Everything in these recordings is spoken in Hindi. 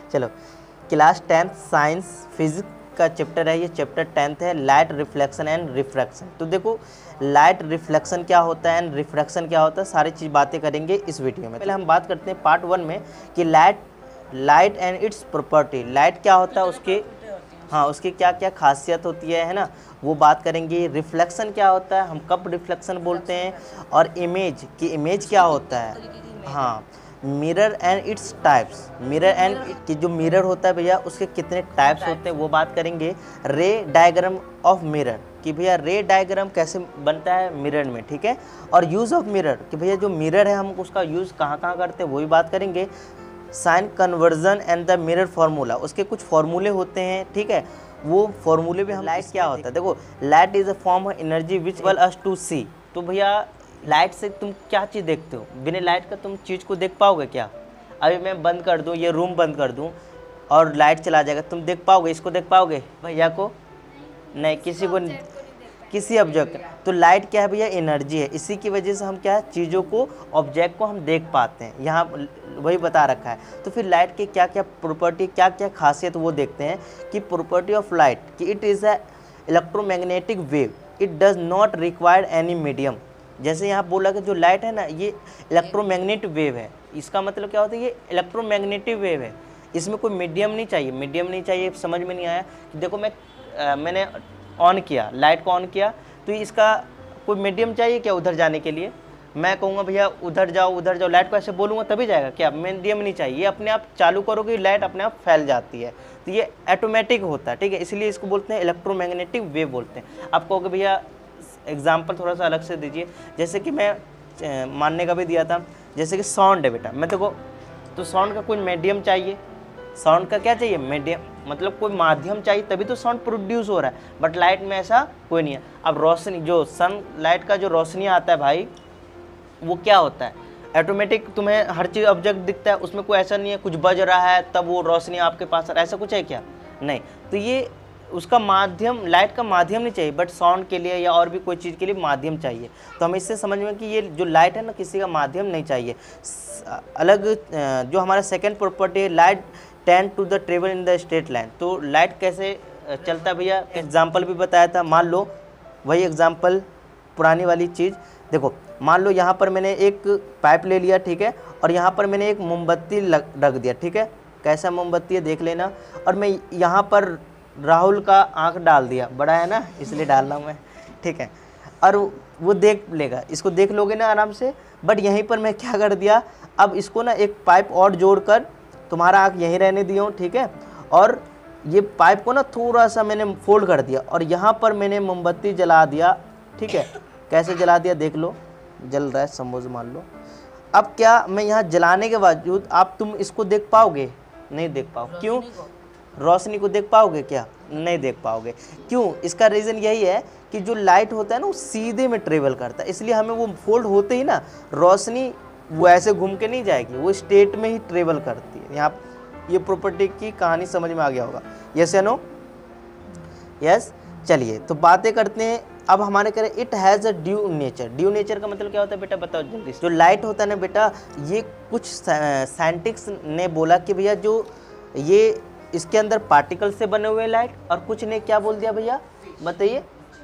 चलो, क्लास 10th साइंस फिजिक्स का चैप्टर है, ये चैप्टर 10th है, लाइट रिफ्लेक्शन एंड रिफ्रैक्शन। तो देखो लाइट रिफ्लेक्शन क्या होता है एंड रिफ्रैक्शन क्या होता है, सारी चीज़ बातें करेंगे इस वीडियो में। पहले हम बात करते हैं पार्ट 1 में कि light and its property, light क्या होता है, उसके उसकी क्या क्या खासियत होती है ना, वो बात करेंगे। रिफ्लेक्शन क्या होता है, हम कब रिफ्लेक्शन बोलते हैं, और इमेज की इमेज क्या होता है, mirror and its types, mirror and कि जो मिरर होता है भैया उसके कितने टाइप्स होते हैं वो बात करेंगे। रे डायग्राम ऑफ मिरर कि भैया रे डायग्राम कैसे बनता है मिरर में, ठीक है। और यूज़ ऑफ मिरर कि भैया जो मिरर है हम उसका यूज़ कहाँ कहाँ करते हैं वो भी बात करेंगे। Sign convention and the mirror formula, उसके कुछ फार्मूले होते हैं, ठीक है, वो फार्मूले भी हम। लाइट क्या होता है, देखो light is a form of energy which will us to see. तो भैया लाइट से तुम क्या चीज़ देखते हो, बिना लाइट का तुम चीज़ को देख पाओगे क्या। अभी मैं बंद कर दूँ, ये रूम बंद कर दूँ और लाइट चला जाएगा, तुम देख पाओगे, इसको देख पाओगे भैया को, नहीं, किसी को, किसी ऑब्जेक्ट। तो लाइट क्या है भैया, एनर्जी है, इसी की वजह से हम क्या है चीज़ों को, ऑब्जेक्ट को हम देख पाते हैं, यहाँ वही बता रखा है। तो फिर लाइट के क्या क्या प्रॉपर्टी, क्या क्या खासियत वो देखते हैं कि प्रॉपर्टी ऑफ लाइट कि it is a electromagnetic wave, it does not require any medium. जैसे यहाँ बोला कि जो लाइट है ना ये इलेक्ट्रोमैग्नेटिक वेव है, इसका मतलब क्या होता है, ये इलेक्ट्रोमैग्नेटिक वेव है, इसमें कोई मीडियम नहीं चाहिए, मीडियम नहीं चाहिए। समझ में नहीं आया कि देखो मैंने ऑन किया, लाइट को ऑन किया, तो इसका कोई मीडियम चाहिए क्या उधर जाने के लिए। मैं कहूँगा भैया उधर जाओ, लाइट को ऐसे बोलूँगा तभी जाएगा क्या, मीडियम नहीं चाहिए, अपने आप चालू करोगे लाइट अपने आप फैल जाती है, तो ये ऑटोमेटिक होता है, ठीक है, इसलिए इसको बोलते हैं इलेक्ट्रोमैग्नेटिक वेव बोलते हैं। आप कहोगे भैया एग्जाम्पल थोड़ा सा अलग से दीजिए, जैसे कि मैं मानने का भी दिया था, जैसे कि साउंड है बेटा, मैं देखो तो साउंड का कोई मीडियम चाहिए, साउंड का क्या चाहिए, मीडियम, मतलब कोई माध्यम चाहिए तभी तो साउंड प्रोड्यूस हो रहा है, बट लाइट में ऐसा कोई नहीं है। अब रोशनी, जो सन लाइट का जो रोशनी आता है भाई, वो क्या होता है, ऑटोमेटिक तुम्हें हर चीज़ ऑब्जेक्ट दिखता है, उसमें कोई ऐसा नहीं है कुछ बज रहा है तब वो रोशनी आपके पास आ रहा है, ऐसा कुछ है क्या, नहीं। तो ये उसका माध्यम, लाइट का माध्यम नहीं चाहिए, बट साउंड के लिए या और भी कोई चीज़ के लिए माध्यम चाहिए। तो हम इससे समझ में कि ये जो लाइट है ना किसी का माध्यम नहीं चाहिए। अलग जो हमारा सेकेंड प्रॉपर्टी है, light tend to the travel in the straight line. तो लाइट कैसे चलता है भैया, एग्जाम्पल भी बताया था, मान लो वही एग्जाम्पल पुरानी वाली चीज़, देखो मान लो यहाँ पर मैंने एक पाइप ले लिया, ठीक है, और यहाँ पर मैंने एक मोमबत्ती रख दिया, ठीक है, कैसा मोमबत्ती है देख लेना, और मैं यहाँ पर राहुल का आँख डाल दिया, बड़ा है ना इसलिए डाल रहा हूँ मैं, ठीक है, और वो देख लेगा, इसको देख लोगे ना आराम से। बट यहीं पर मैं क्या कर दिया, अब इसको ना एक पाइप और जोड़कर तुम्हारा आँख यहीं रहने दिया हूँ, ठीक है, और ये पाइप को ना थोड़ा सा मैंने फोल्ड कर दिया और यहाँ पर मैंने मोमबत्ती जला दिया, ठीक है, कैसे जला दिया देख लो, जल रहा है, समझ मान लो। अब क्या मैं यहाँ जलाने के बावजूद आप तुम इसको देख पाओगे, नहीं देख पाओगे, क्यों, रोशनी को देख पाओगे क्या, नहीं देख पाओगे, क्यों, इसका रीज़न यही है कि जो लाइट होता है ना वो सीधे में ट्रेवल करता है, इसलिए हमें वो फोल्ड होते ही ना रोशनी वो ऐसे घूम के नहीं जाएगी, वो स्टेट में ही ट्रेवल करती है। यहाँ ये प्रॉपर्टी की कहानी समझ में आ गया होगा, यस या नो, यस। चलिए तो बातें करते हैं अब हमारे करें, it has a dual nature. Dual nature का मतलब क्या होता है बेटा, बताओ जल्दी। जो लाइट होता है ना बेटा, ये कुछ साइंटिस्ट ने बोला कि भैया जो ये इसके अंदर पार्टिकल से बने हुए लाइट, और कुछ ने क्या बोल दिया भैया बताइए,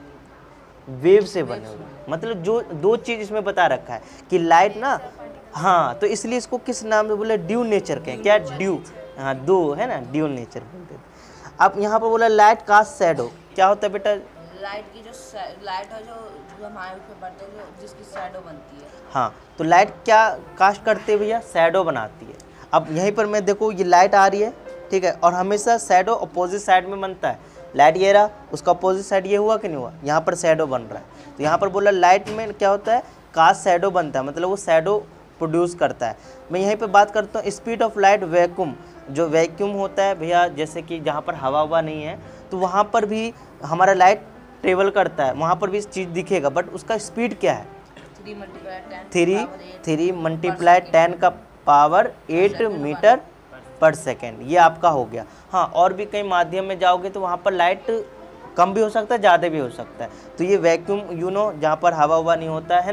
वेव से बने हुए, मतलब जो दो चीज़ इसमें बता रखा है कि लाइट ना, हाँ, तो इसलिए इसको किस नाम से बोले, ड्यू नेचर के, क्या ड्यू, हाँ दो है ना, ड्यू नेचर बोलते हैं। अब यहाँ पर बोला लाइट कास्ट शैडो, क्या होता है बेटा, लाइट की जो लाइट है जो हमारे ऊपर पड़ती है जिसकी शैडो बनती है, हाँ, तो लाइट क्या कास्ट करते हैं भैया, शैडो बनाती है। अब यहीं पर मैं देखो ये लाइट आ रही है, ठीक है, और हमेशा शैडो अपोजिट साइड में बनता है, लाइट ये रहा, उसका अपोजिट साइड ये हुआ कि नहीं हुआ, यहाँ पर शैडो बन रहा है। तो यहाँ पर बोला लाइट में क्या होता है, कास्ट शैडो बनता है, मतलब वो शैडो प्रोड्यूस करता है। मैं यहीं पे बात करता हूँ स्पीड ऑफ लाइट वैक्यूम, जो वैक्यूम होता है भैया, जैसे कि जहाँ पर हवा नहीं है तो वहाँ पर भी हमारा लाइट ट्रेवल करता है, वहाँ पर भी चीज़ दिखेगा, बट उसका स्पीड क्या है, 3 मल्टीप्लाई 10 का पावर 8 मीटर पर सेकेंड, ये आपका हो गया। हाँ, और भी कई माध्यम में जाओगे तो वहाँ पर लाइट कम भी हो सकता है, ज़्यादा भी हो सकता है। तो ये वैक्यूम जहाँ पर हवा नहीं होता है ना,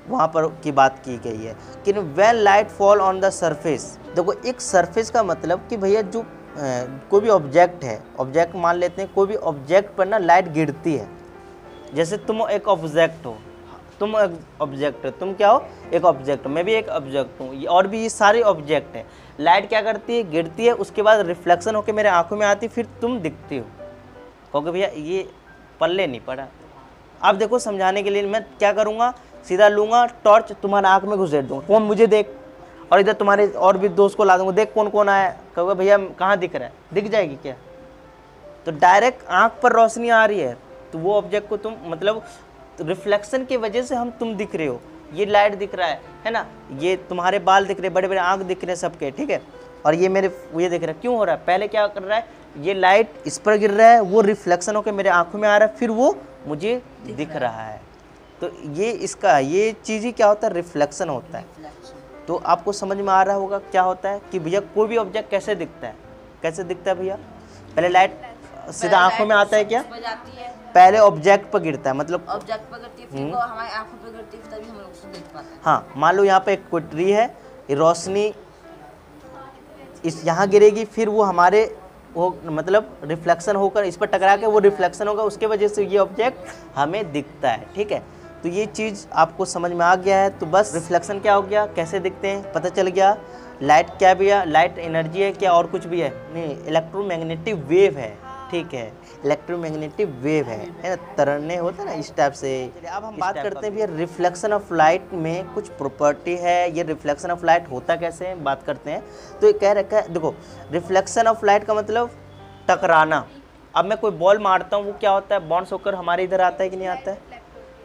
वहाँ पर की बात की गई है कि when light fall on the surface. देखो एक सरफेस का मतलब कि भैया जो कोई भी ऑब्जेक्ट है, ऑब्जेक्ट मान लेते हैं, कोई भी ऑब्जेक्ट पर ना लाइट गिरती है। जैसे तुम एक ऑब्जेक्ट हो, तुम एक ऑब्जेक्ट हो, तुम क्या हो, एक ऑब्जेक्ट हो, मैं भी एक ऑब्जेक्ट हूँ, और भी ये सारे ऑब्जेक्ट हैं। लाइट क्या करती है, गिरती है, उसके बाद रिफ्लेक्शन होकर मेरे आंखों में आती, फिर तुम दिखती हो। क्योंकि भैया ये पल्ले नहीं पड़ा। अब देखो समझाने के लिए मैं क्या करूँगा, सीधा लूँगा टॉर्च, तुम्हारे आँख में घुसेड़ दूँगा, कौन मुझे देख, और इधर तुम्हारे और भी दोस्त को ला दूँगा, देख कौन कौन आया। कहोगे भैया कहाँ दिख रहा है, दिख जाएगी क्या? तो डायरेक्ट आँख पर रोशनी आ रही है, तो वो ऑब्जेक्ट को तुम मतलब रिफ्लेक्शन की वजह से हम तुम दिख रहे हो। ये लाइट दिख रहा है ना, ये तुम्हारे बाल दिख रहे, बड़े बड़े आँख दिख रहे हैं सबके, ठीक है, और ये मेरे ये दिख रहा है। क्यों हो रहा है, पहले क्या कर रहा है, ये लाइट इस पर गिर रहा है, वो रिफ्लेक्शन होकर मेरे आँखों में आ रहा है, फिर वो मुझे दिख रहा है। तो ये इसका ये चीज़ ही क्या होता है, रिफ्लेक्शन होता है। तो आपको समझ में आ रहा होगा क्या होता है कि भैया कोई भी ऑब्जेक्ट कैसे दिखता है, कैसे दिखता है भैया। पहले लाइट सीधा आंखों में आता है क्या, पहले ऑब्जेक्ट पर गिरता है, मतलब ऑब्जेक्ट पर गिरती है, फिर वो हमारी आंखों पे गिरती है, तभी हम लोग उसे देख पाते हैं। हाँ, मान लो यहाँ पे एक कोई ट्री है, ये रोशनी इस यहाँ गिरेगी, फिर वो हमारे वो मतलब रिफ्लेक्शन होकर इस पर टकरा के वो रिफ्लेक्शन होगा, उसके वजह से ये ऑब्जेक्ट हमें दिखता है, ठीक है। तो ये चीज़ आपको समझ में आ गया है। तो बस रिफ्लेक्शन क्या हो गया, कैसे दिखते हैं पता चल गया। लाइट क्या भैया, लाइट एनर्जी है क्या, और कुछ भी है नहीं, इलेक्ट्रोमैग्नेटिक वेव है, ठीक है, इलेक्ट्रोमैग्नेटिक वेव है ना, तरंगें होते हैं ना इस टाइप से। अब हम बात करते हैं भैया रिफ्लेक्शन ऑफ लाइट में कुछ प्रॉपर्टी है, ये रिफ्लेक्शन ऑफ लाइट होता कैसे है, बात करते हैं। तो ये कह रखा है, देखो रिफ्लेक्शन ऑफ लाइट का मतलब टकराना। अब मैं कोई बॉल मारता हूँ, वो क्या होता है, बाउंस होकर हमारे इधर आता है कि नहीं आता है?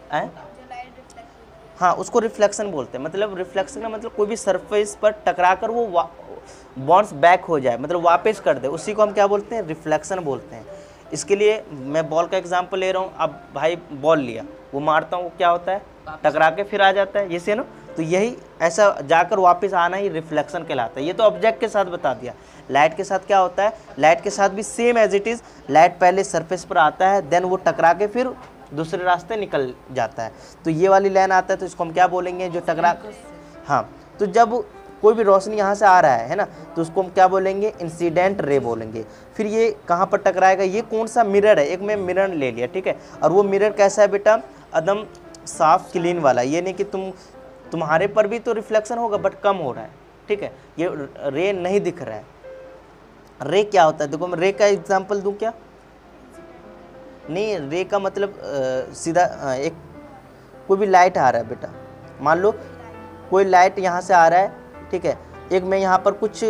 हाँ, उसको रिफ्लेक्शन बोलते हैं। मतलब रिफ्लेक्शन का मतलब कोई भी सरफेस पर टकराकर वो बाउंस बैक हो जाए, मतलब वापस कर दे, उसी को हम क्या बोलते हैं, रिफ्लेक्शन बोलते हैं। इसके लिए मैं बॉल का एग्जांपल ले रहा हूँ। अब भाई बॉल लिया, वो मारता हूँ, वो क्या होता है, टकरा के फिर आ जाता है, ये से ना। तो यही ऐसा जाकर वापस आना ही रिफ्लेक्शन कहलाता है। ये तो ऑब्जेक्ट के साथ बता दिया। लाइट के साथ क्या होता है, लाइट के साथ भी same as it is, light पहले सरफेस पर आता है, देन वो टकरा के फिर दूसरे रास्ते निकल जाता है। तो ये वाली लाइन आता है, तो इसको हम क्या बोलेंगे, जो टकरा, हाँ। तो जब कोई भी रोशनी यहाँ से आ रहा है ना, तो उसको हम क्या बोलेंगे, इंसिडेंट रे बोलेंगे। फिर ये कहाँ पर टकराएगा, ये कौन सा मिरर है, एक मैं मिरर ले लिया, ठीक है, और वो मिरर कैसा है बेटा, एकदम साफ क्लीन वाला, ये नहीं कि तुम्हारे पर भी तो रिफ्लेक्शन होगा बट कम हो रहा है, ठीक है, ये रे नहीं दिख रहा है। रे क्या होता है, देखो मैं रे का एग्जाम्पल दूँ क्या, नहीं, रे का मतलब सीधा एक कोई भी लाइट आ रहा है बेटा, मान लो कोई लाइट यहाँ से आ रहा है, ठीक है, एक मैं यहाँ पर कुछ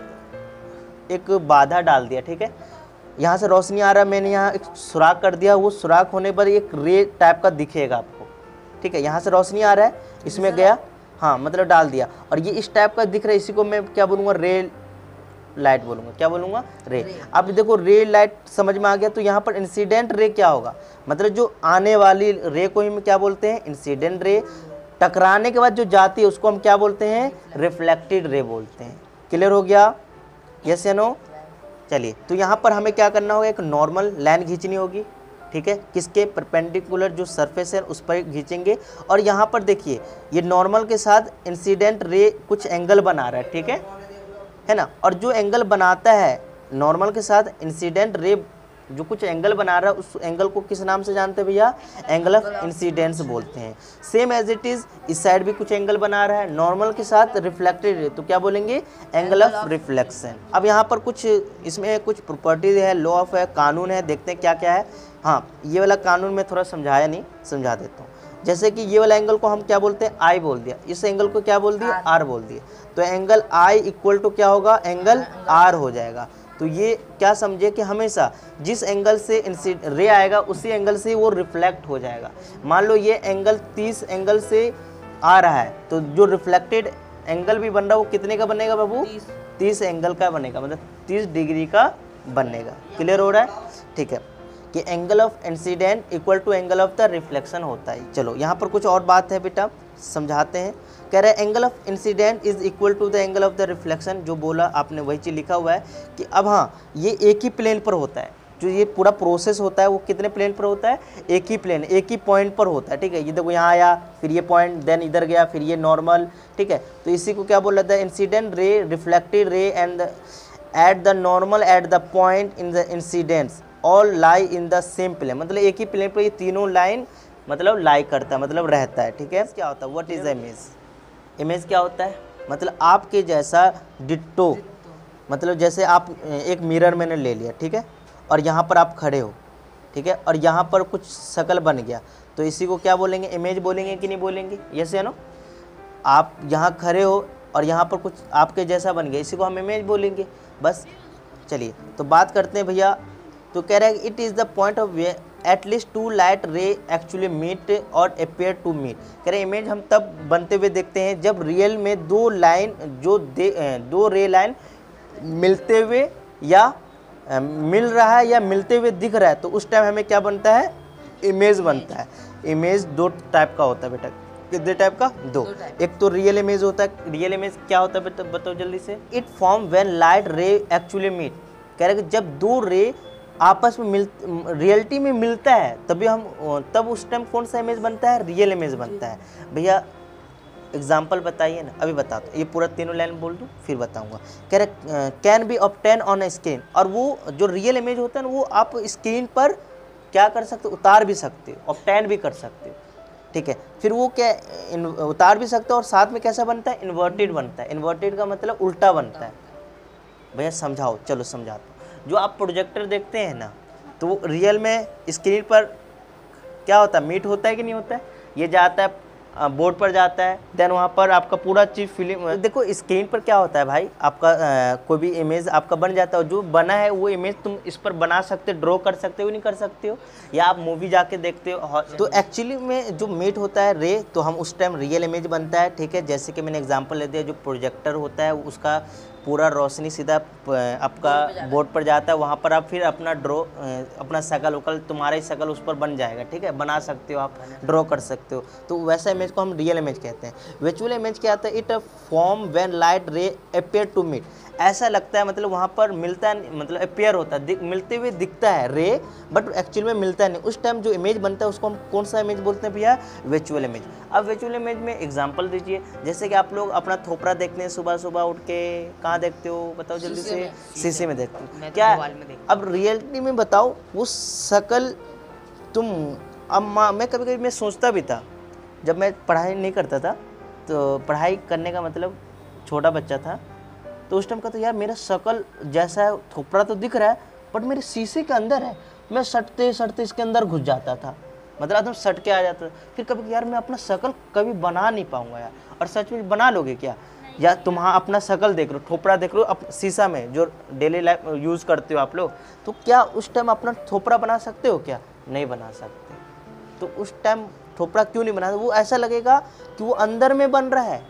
एक बाधा डाल दिया, ठीक है, यहाँ से रोशनी आ रहा है, मैंने यहाँ एक सुराख कर दिया, वो सुराख होने पर एक रे टाइप का दिखेगा आपको, ठीक है, यहाँ से रोशनी आ रहा है, इसमें गया, हाँ मतलब डाल दिया, और ये इस टाइप का दिख रहा है, इसी को मैं क्या बोलूँगा, रे लाइट बोलूँगा, क्या बोलूँगा, रे। अब देखो रे लाइट समझ में आ गया। तो यहाँ पर इंसिडेंट रे क्या होगा, मतलब जो आने वाली रे को ही हम क्या बोलते हैं, इंसिडेंट रे। टकराने के बाद जो जाती है उसको हम क्या बोलते हैं, रिफ्लेक्टेड रे बोलते हैं। क्लियर हो गया, यस या नो। चलिए, तो यहाँ पर हमें क्या करना होगा, एक नॉर्मल लाइन खींचनी होगी, ठीक है, किसके परपेंडिकुलर जो सरफेस है उस पर खींचेंगे। और यहाँ पर देखिए, ये नॉर्मल के साथ इंसिडेंट रे कुछ एंगल बना रहा है, ठीक है ना, और जो एंगल बनाता है नॉर्मल के साथ इंसिडेंट रे जो कुछ एंगल बना रहा है, उस एंगल को किस नाम से जानते हैं भैया, एंगल ऑफ इंसिडेंस बोलते हैं। सेम एज इट इज इस साइड भी कुछ एंगल बना रहा है नॉर्मल के साथ रिफ्लेक्टेड रे, तो क्या बोलेंगे, एंगल ऑफ रिफ्लेक्शन। अब यहाँ पर कुछ इसमें कुछ प्रॉपर्टीज है, लॉ ऑफ है, कानून है, देखते हैं क्या क्या है। हाँ, ये वाला कानून में थोड़ा समझाया नहीं, समझा देता हूँ। जैसे कि ये वाला एंगल को हम क्या बोलते हैं, आई बोल दिया, इस एंगल को क्या बोल दिया, आर बोल दिया, तो एंगल आई इक्वल टू क्या होगा, एंगल आर हो जाएगा। तो ये क्या समझे कि हमेशा जिस एंगल से रे आएगा उसी एंगल से वो रिफ्लेक्ट हो जाएगा। मान लो ये एंगल 30 एंगल से आ रहा है, तो जो रिफ्लेक्टेड एंगल भी बन रहा है वो कितने का बनेगा बाबू, 30 एंगल का बनेगा, मतलब 30 डिग्री का बनेगा। क्लियर हो रहा है, ठीक है, कि angle of incident equal to angle of the reflection होता है। चलो यहाँ पर कुछ और बात है बेटा, समझाते हैं। कह रहे हैं angle of incident is equal to the angle of the reflection, जो बोला आपने वही चीज़ लिखा हुआ है कि अब हाँ, ये एक ही प्लेन पर होता है, जो ये पूरा प्रोसेस होता है वो कितने प्लेन पर होता है, एक ही प्लेन, एक ही पॉइंट पर होता है, ठीक है। ये देखो यहाँ आया, फिर ये पॉइंट, देन इधर गया, फिर ये नॉर्मल, ठीक है। तो इसी को क्या बोला जाता है, incident ray, reflected ray and at the normal at the point in the incidents all lie in the same plane, मतलब एक ही प्लेन पर ये तीनों लाइन मतलब लाई करता है, मतलब रहता है, ठीक है। क्या होता है, व्हाट इज इमेज, इमेज क्या होता है, मतलब आपके जैसा डिट्टो, मतलब जैसे आप एक मिरर मैंने ले लिया, ठीक है, और यहाँ पर आप खड़े हो, ठीक है, और यहाँ पर कुछ शक्ल बन गया, तो इसी को क्या बोलेंगे, इमेज बोलेंगे कि नहीं बोलेंगे, यस या नो। आप यहाँ खड़े हो और यहाँ पर कुछ आपके जैसा बन गया, इसी को हम इमेज बोलेंगे, बस। चलिए तो बात करते हैं भैया, तो कह रहे हैं it is the point of way at least two light ray actually meet और अपेयर टू मीट। कह रहे इमेज हम तब बनते हुए देखते हैं जब रियल में दो लाइन दो रे लाइन मिलते हुए या मिल रहा है या मिलते हुए दिख रहा है, तो उस टाइम हमें क्या बनता है, इमेज बनता है। इमेज दो टाइप का होता है बेटा, कितने टाइप का, दो। एक तो रियल इमेज होता है, रियल इमेज क्या होता है बेटा बताओ जल्दी से। It form when light ray actually meet, कह रहे कि जब दो रे आपस में रियलिटी में मिलता है तभी तब उस टाइम कौन सा इमेज बनता है, रियल इमेज बनता है। भैया एग्जाम्पल बताइए ना, अभी बताता हूँ, ये पूरा तीनों लाइन बोल दूँ फिर बताऊँगा। कह रहे can be obtain on a screen, और वो जो रियल इमेज होता है ना वो आप स्क्रीन पर क्या कर सकते हो, उतार भी सकते हो, ऑब्टेन भी कर सकते हो, ठीक है। फिर वो क्या उतार भी सकते हो और साथ में कैसा बनता है, इन्वर्टेड बनता है। इन्वर्टेड का मतलब उल्टा बनता है। भैया समझाओ, चलो समझाता हूँ। जो आप प्रोजेक्टर देखते हैं ना, तो वो रियल में स्क्रीन पर क्या होता है, मीट होता है कि नहीं होता है, ये जाता है बोर्ड पर जाता है, देन वहाँ पर आपका पूरा चीज़ फिल्म, देखो स्क्रीन पर क्या होता है भाई, आपका कोई भी इमेज आपका बन जाता है, जो बना है वो इमेज तुम इस पर बना सकते हो, ड्रॉ कर सकते हो नहीं कर सकते हो, या आप मूवी जाके देखते हो। तो एक्चुअली में जो मीट होता है रे, तो हम उस टाइम रियल इमेज बनता है, ठीक है। जैसे कि मैंने एग्जांपल ले दिया, जो प्रोजेक्टर होता है उसका पूरा रोशनी सीधा आपका बोर्ड पर जाता है, वहाँ पर आप फिर अपना अपना शकल वकल, तुम्हारा ही शकल उस पर बन जाएगा, ठीक है, बना सकते हो, आप ड्रॉ कर सकते हो। तो वैसा इमेज को हम रियल इमेज कहते हैं। विजुअल इमेज क्या आता है, it form when light ray appear to meet, ऐसा लगता है मतलब वहाँ पर मिलता है, मतलब अपेयर होता है, मिलते हुए दिखता है रे, बट एक्चुअल में मिलता नहीं। उस टाइम जो इमेज बनता है उसको हम कौन सा इमेज बोलते हैं भैया, विजुअल इमेज। अब विजुअल इमेज में एग्जांपल दीजिए, जैसे कि आप लोग अपना थोपड़ा देखते हैं सुबह सुबह उठ के, कहाँ देखते हो बताओ जल्दी से, शीशे में देखते हो क्या। अब रियलिटी में बताओ वो शकल तुम, अब मैं कभी कभी मैं सोचता भी था, जब मैं पढ़ाई नहीं करता था, तो पढ़ाई करने का मतलब छोटा बच्चा था, तो उस टाइम कहता यार मेरा शकल जैसा है, थोपड़ा तो दिख रहा है बट मेरे शीशे के अंदर है, मैं सटते सटते इसके अंदर घुस जाता था, मतलब एकदम सट के आ जाता था। फिर कभी यार मैं अपना शकल कभी बना नहीं पाऊंगा यार, और सच में बना लोगे क्या, या तुम हाँ अपना शकल देख लो, थोपड़ा देख लो अब शीशा में, जो डेली लाइफ यूज़ करते हो आप लोग, तो क्या उस टाइम अपना थोपड़ा बना सकते हो क्या, नहीं बना सकते। तो उस टाइम थोपड़ा क्यों नहीं बना, वो ऐसा लगेगा कि वो अंदर में बन रहा है,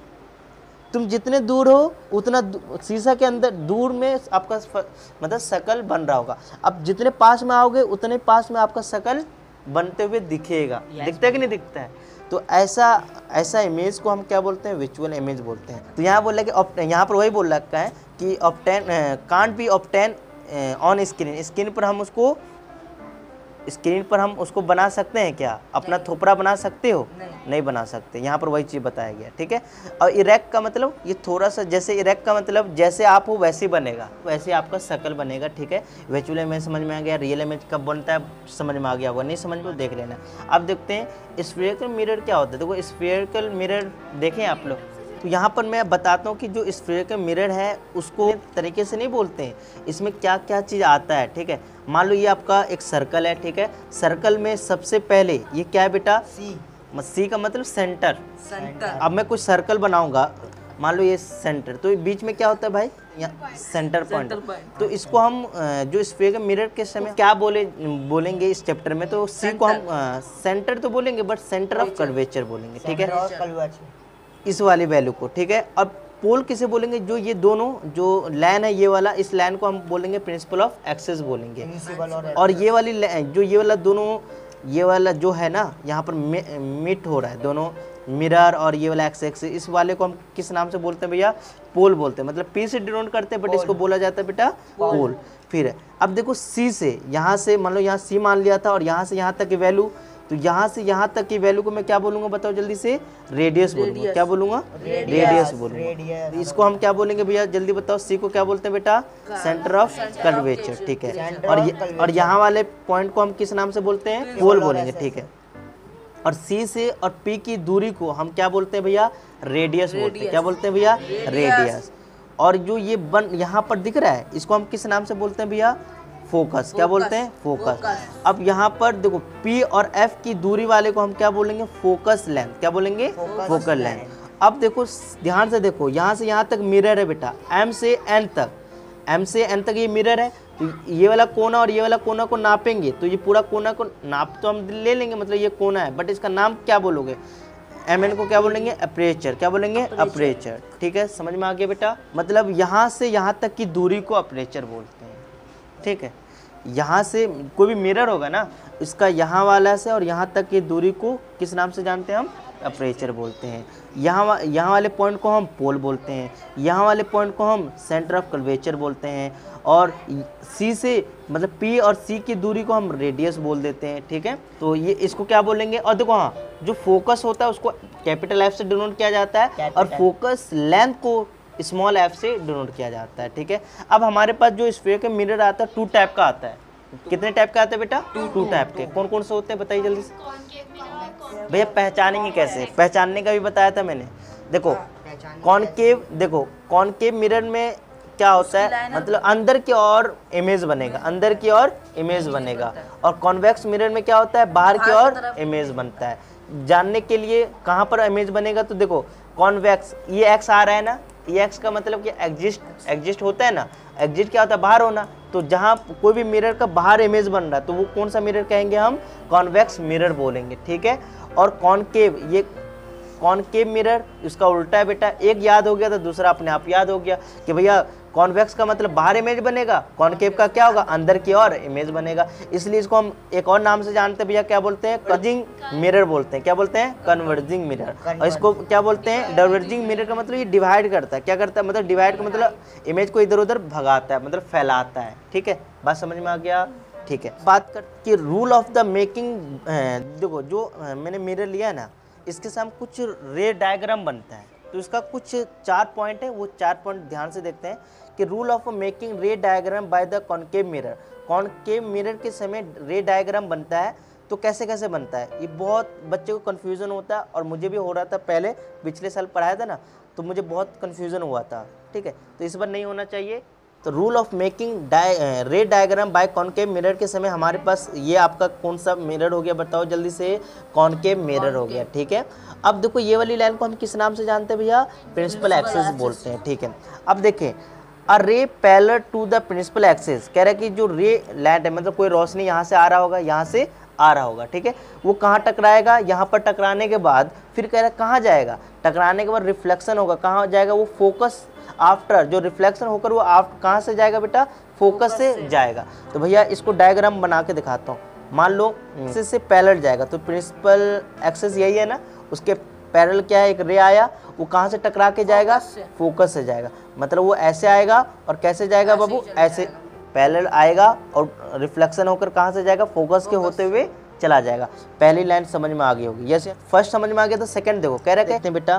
तुम जितने दूर हो उतना शीशा के अंदर दूर में आपका मतलब शकल बन रहा होगा, अब जितने पास में आओगे उतने पास में आपका शकल बनते हुए दिखेगा, दिखता है कि नहीं दिखता है। तो ऐसा इमेज को हम क्या बोलते हैं, विजुअल इमेज बोलते हैं। तो यहाँ बोल रहा है कि यहाँ पर वही बोल रखा है कि obtain can't be obtain on screen, screen पर हम उसको बना सकते हैं क्या, अपना थोपड़ा बना सकते हो, नहीं बना सकते। यहाँ पर वही चीज़ बताया गया, ठीक है। और इरेक्ट का मतलब ये थोड़ा सा, जैसे इरेक्ट का मतलब जैसे आप हो वैसे ही बनेगा, वैसे आपका शकल बनेगा, ठीक है। विजुअल इमेज समझ में आ गया, रियल इमेज कब बनता है समझ में आ गया होगा, नहीं समझ में देख लेना। अब देखते हैं स्फेरिकल मिरर क्या होता है। देखो स्फेरिकल मिरर देखें आप लोग, तो यहाँ पर मैं बताता हूँ कि जो स्फेरिकल मिरर है उसको तरीके से नहीं बोलते हैं, इसमें क्या क्या चीज़ आता है, ठीक है। मान लो ये आपका एक सर्कल है, ठीक है, सर्कल में सबसे पहले ये क्या है बेटा, सी का मतलब सेंटर। अब मैं कुछ सर्कल बनाऊंगा, मान लो ये सेंटर, तो बीच में क्या होता है भाई, यहाँ सेंटर पॉइंट। तो इसको हम जो स्फेरिकल मिरर के समय क्या बोलेंगे इस चैप्टर में, तो सी को हम सेंटर तो बोलेंगे बट सेंटर ऑफ कर्वेचर बोलेंगे, ठीक है, इस वाली वैल्यू को, ठीक है। अब पोल किसे बोलेंगे, जो ये दोनों जो लाइन है ये वाला, इस लाइन को हम बोलेंगे प्रिंसिपल ऑफ एक्सेस बोलेंगे। और ये वाली जो ये वाला दोनों, ये वाला जो है ना यहाँ पर मीट हो रहा है दोनों मिरर और ये वाला एक्स, इस वाले को हम किस नाम से बोलते हैं भैया, पोल बोलते हैं, मतलब पी से डिनोट करते हैं बट इसको बोला जाता है बेटा पोल। फिर अब देखो सी से यहाँ से मान लो यहाँ सी मान लिया था और यहाँ से यहाँ तक की वैल्यू, तो यहाँ से यहाँ तक की वैल्यू को मैं क्या बोलूँगा बताओ जल्दी से, रेडियस बोलूँगा। क्या बोलूँगा, रेडियस बोलूँगा। इसको हम क्या बोलेंगे भैया जल्दी बताओ, सी को क्या बोलते हैं बेटा, सेंटर ऑफ कर्वेचर, ठीक है। और यहाँ वाले पॉइंट को हम किस नाम से बोलते हैं, पोल बोलेंगे, ठीक है। और सी से और पी की दूरी को हम क्या बोलते हैं भैया, रेडियस बोलते हैं। क्या बोलते हैं भैया, रेडियस। और जो ये यहाँ पर दिख रहा है इसको हम किस नाम से बोलते हैं भैया, फोकस। क्या बोलते हैं, फोकस। अब यहाँ पर देखो P और F की दूरी वाले को हम क्या बोलेंगे, फोकस लेंथ। क्या बोलेंगे, फोकल लेंथ। अब देखो ध्यान से देखो, यहाँ से यहाँ तक मिरर है बेटा, M से N तक, M से N तक ये मिरर है। तो ये वाला कोना और ये वाला कोना को नापेंगे तो ये पूरा कोना को नाप तो हम ले लेंगे, मतलब ये कोना है, बट इसका नाम क्या बोलोगे, MN को क्या बोलेंगे, अपर्चर। क्या बोलेंगे, अपर्चर, ठीक है। समझ में आ गया बेटा, मतलब यहाँ से यहाँ तक की दूरी को अपर्चर बोलते हैं, ठीक है। यहाँ से कोई भी मिरर होगा ना, इसका यहाँ वाला से और यहाँ तक की दूरी को किस नाम से जानते हैं हम, अपर्चर बोलते हैं। यहाँ वाले पॉइंट को हम पोल बोलते हैं, यहाँ वाले पॉइंट को हम सेंटर ऑफ कर्वेचर बोलते हैं, और सी से मतलब P और C की दूरी को हम रेडियस बोल देते हैं, ठीक है। तो ये इसको क्या बोलेंगे। और देखो हाँ, जो फोकस होता है उसको कैपिटल F से डिनोट किया जाता है और फोकस लेंथ को स्मॉल f से डिनोट किया जाता है, ठीक है। अब हमारे पास जो स्फीयर का मिरर आता है 2 टाइप का आता है। कितने टाइप का आता है बेटा, 2 टाइप के। कौन कौन से होते हैं बताइए जल्दी से भैया, पहचानेंगे कैसे, पहचानने का भी बताया था मैंने। देखो कॉनकेव, देखो कॉनकेव मिरर में क्या होता है, मतलब अंदर की ओर इमेज बनेगा, अंदर की ओर इमेज बनेगा। और कॉन्वेक्स मिरर में क्या होता है, बाहर की ओर इमेज बनता है। जानने के लिए कहाँ पर इमेज बनेगा, तो देखो कॉन्वेक्स, ये एक्स आ रहा है ना, ये एक्स का मतलब कि एग्जिस्ट होता है ना, एग्जिस्ट क्या होता है, बाहर होना। तो जहाँ कोई भी मिरर का बाहर इमेज बन रहा है तो वो कौन सा मिरर कहेंगे हम, कॉन्वेक्स मिरर बोलेंगे, ठीक है। और कॉनकेव, ये कॉनकेव मिरर इसका उल्टा है बेटा, एक याद हो गया तो दूसरा अपने आप याद हो गया कि भैया कॉन्वेक्स का मतलब बाहर इमेज बनेगा, कॉनकेव का क्या होगा, अंदर की ओर इमेज बनेगा। इसलिए इसको हम एक और नाम से जानते हैं भैया, क्या बोलते हैं, कन्वर्जिंग मिरर बोलते हैं। क्या बोलते हैं, कन्वर्जिंग मिरर। और इसको क्या बोलते हैं, डाइवर्जिंग मिरर का मतलब ये डिवाइड करता है। क्या करता है, मतलब डिवाइड का मतलब इमेज को इधर उधर भगाता है, मतलब फैलाता है, ठीक है। बात समझ में आ गया, ठीक है। बात कर कि रूल ऑफ द मेकिंग, देखो जो मैंने मिरर लिया है ना, इसके साथ कुछ रे डायग्राम बनता है। तो इसका कुछ 4 पॉइंट है, वो 4 पॉइंट ध्यान से देखते हैं कि rule of making ray diagram by the concave mirror. Concave mirror के समय रे डायग्राम बनता है तो कैसे कैसे बनता है, ये बहुत बच्चे को कन्फ्यूज़न होता है, और मुझे भी हो रहा था पहले, पिछले साल पढ़ाया था ना, तो मुझे बहुत कन्फ्यूज़न हुआ था, ठीक है। तो इस बार नहीं होना चाहिए। तो rule of making ray diagram by concave mirror के समय हमारे पास ये आपका कौन सा मिरर हो गया बताओ जल्दी से, कॉनकेव मिरर हो गया, ठीक है। अब देखो ये वाली लाइन को हम किस नाम से जानते हैं भैया, प्रिंसिपल एक्सिस बोलते हैं, ठीक है। अब देखें, a ray parallel to the principal axis, कह रहा है कि जो रे लाइट है, मतलब कोई रोशनी यहाँ से आ रहा होगा, यहाँ से आ रहा होगा, ठीक है। वो कहाँ टकराएगा, यहाँ पर टकराने के बाद फिर कह रहा है कहाँ जाएगा, टकराने के बाद रिफ्लेक्शन होगा, कहाँ जाएगा, वो फोकस आफ्टर, जो रिफ्लेक्शन होकर वो कहाँ से जाएगा बेटा, फोकस से जाएगा। तो भैया इसको डायग्राम बना के दिखाता हूँ। मान लो एक्सिस से पैरेलल जाएगा, तो प्रिंसिपल एक्सिस यही है ना, उसके पैरेलल क्या है, एक रे आया, वो कहाँ से टकरा के जाएगा, फोकस से जाएगा। मतलब वो ऐसे आएगा और कैसे जाएगा बाबू, ऐसे पैरेलल आएगा और रिफ्लेक्शन होकर कहाँ से जाएगा, फोकस के होते हुए चला जाएगा। पहली लाइन समझ में आ गई होगी, यस। फर्स्ट समझ में आ गया तो सेकंड देखो, कह रहे कहते हैं बेटा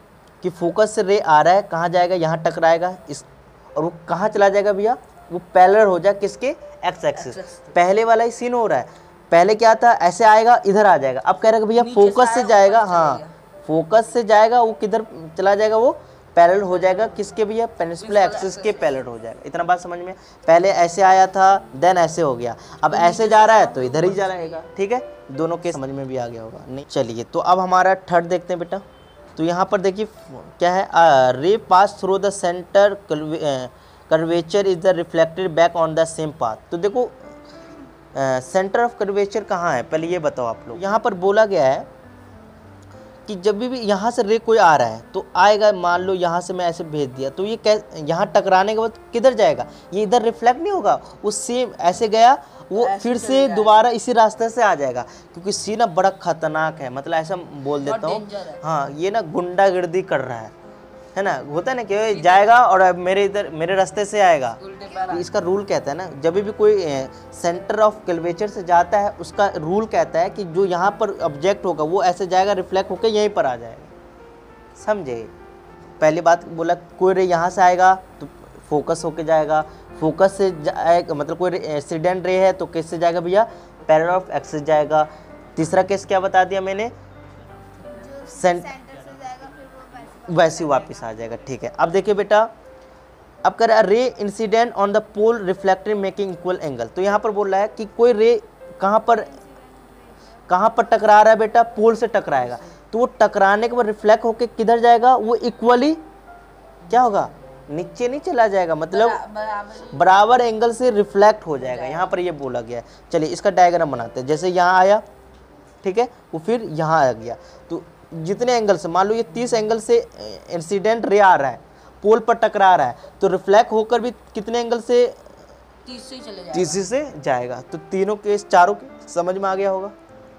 कि फोकस से रे आ रहा है, कहाँ जाएगा, यहाँ टकराएगा इस, और वो कहाँ चला जाएगा भैया, वो पैरेलल हो जाए किसके, एक्स एक्सिस। पहले वाला ही सीन हो रहा है, पहले क्या था, ऐसे आएगा इधर आ जाएगा। अब कह रहा है भैया फोकस से जाएगा, हाँ फोकस से जाएगा, वो किधर चला जाएगा, वो पैरेलल हो जाएगा किसके भैया, प्रिंसिपल एक्सिस के पैरेलल हो जाएगा। इतना बात समझ में, पहले ऐसे आया था देन ऐसे हो गया, अब ऐसे जा रहा है तो इधर ही जा रहेगा, ठीक है। दोनों के समझ में भी आ गया होगा, नहीं। चलिए तो अब हमारा थर्ड देखते हैं बेटा। तो यहाँ पर देखिए क्या है, ray pass through the centre curvature is the reflected back on the same path. तो देखो सेंटर ऑफ कर्वेचर कहाँ है, पहले ये बताओ आप लोग। यहाँ पर बोला गया है कि जब भी यहाँ से रे कोई आ रहा है तो आएगा, मान लो यहाँ से मैं ऐसे भेज दिया, तो ये यहाँ टकराने के बाद किधर जाएगा, ये इधर रिफ्लेक्ट नहीं होगा, वो सेम ऐसे गया, वो फिर से दोबारा इसी रास्ते से आ जाएगा। क्योंकि सी ना बड़ा खतरनाक है, मतलब ऐसा बोल देता हूँ, हाँ ये ना गुंडागर्दी कर रहा है ना, होता है ना कि जाएगा और अब मेरे इधर मेरे रास्ते से आएगा। उल्टे पैर तो इसका रूल कहता है ना, जब भी कोई सेंटर ऑफ कर्वेचर से जाता है उसका रूल कहता है कि जो यहाँ पर ऑब्जेक्ट होगा वो ऐसे जाएगा, रिफ्लेक्ट होकर यहीं पर आ जाएगा। समझे? पहली बात बोला कोई रे यहाँ से आएगा तो फोकस होके जाएगा, फोकस से जाएगा मतलब कोई इंसिडेंट रे है तो किससे जाएगा भैया, पैरेलल ऑफ एक्सिस जाएगा। तीसरा केस क्या बता दिया मैंने, सेंटर से जाएगा फिर वो वैसे वापस आ जाएगा। ठीक है, अब देखिए बेटा, अब कर रहा है ray incident on the pole reflecting making equal angle. तो यहाँ पर बोल रहा है कि कोई रे कहाँ पर टकरा रहा है बेटा, पोल से टकराएगा, तो वो टकराने के बाद रिफ्लेक्ट होके किधर जाएगा, वो इक्वली क्या होगा, नीचे नहीं चला जाएगा, मतलब बराबर एंगल से रिफ्लेक्ट हो जाएगा। यहाँ पर ये बोला गया है। चलिए इसका डायग्राम बनाते हैं। जैसे यहाँ आया, ठीक है, वो फिर यहाँ आ गया, तो जितने एंगल से, मान लो ये 30 एंगल से इंसिडेंट रे आ रहा है, पोल पर टकरा रहा है, तो रिफ्लेक्ट होकर भी कितने एंगल से, 30 से जाएगा। तो तीनों केस, चारों के समझ में आ गया होगा।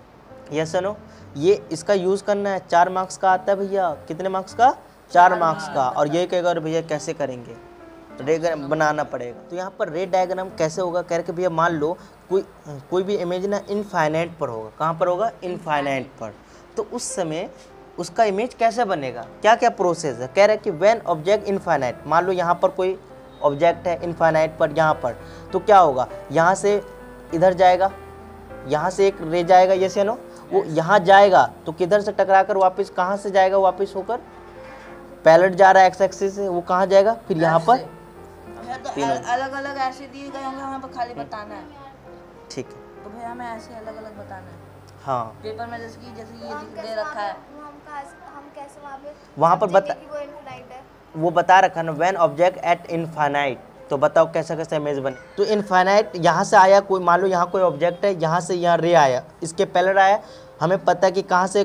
यस नो, ये इसका यूज़ करना है, 4 मार्क्स का आता है भैया। कितने मार्क्स का? 4 मार्क्स का। और ये कहेगा अरे भैया कैसे करेंगे, रे बनाना पड़ेगा। तो यहाँ पर रे डायग्राम कैसे होगा, कह रहे भैया मान लो कोई भी इमेज ना इनफाइनाइट पर होगा। कहाँ पर होगा? इनफाइनाइट पर। तो उस समय उसका इमेज कैसे बनेगा, क्या क्या प्रोसेस है। कह रहे हैं कि व्हेन ऑब्जेक्ट इनफाइनाइट, मान लो यहाँ पर कोई ऑब्जेक्ट है इनफाइनाइट पर यहाँ पर, तो क्या होगा, यहाँ से इधर जाएगा, यहाँ से एक रे जाएगा, ये से नो, वो यहाँ जाएगा तो किधर से टकरा कर वापस कहाँ से जाएगा, वापस होकर पैरेलल जा रहा है एक्स एक्सिस से, वो कहाँ जाएगा, फिर यहाँ पर तीनों अलग अलग ऐसे दिए गए होंगे, हमें खाली बताना है। ठीक है, तो भैया हमें ऐसे अलग अलग बताना है। हाँ, पेपर में जैसे ये दे रखा है, हम कैसे वहाँ पर बता, वो इनफाइनाइट है, वो बता रखा ना, व्हेन ऑब्जेक्ट एट इनफाइनाइट। तो बताओ कैसा कैसा इमेज बने। तो इनफाइनाइट यहाँ से आया, कोई मान लो यहाँ कोई ऑब्जेक्ट है, यहाँ से यहाँ रे आया, इसके पैरेलल आया, हमें पता है कि कहाँ से,